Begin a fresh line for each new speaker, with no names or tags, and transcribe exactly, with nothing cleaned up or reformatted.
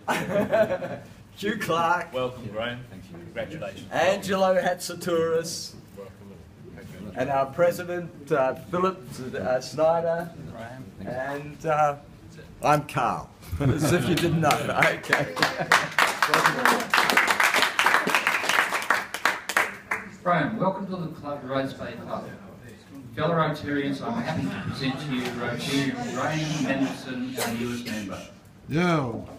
Hugh Clark.
Welcome, Graeme. Thank you. Congratulations.
Angelo Hatsatouris. And our president, uh, Philip uh, Snyder. And uh, I'm Carl. As if you didn't know. Okay.
Graeme, welcome to the Club Rose Bay Club. Fellow Rotarians, I'm happy to present to you Rotarian Graeme Mendelsohn, our newest member.
Yeah.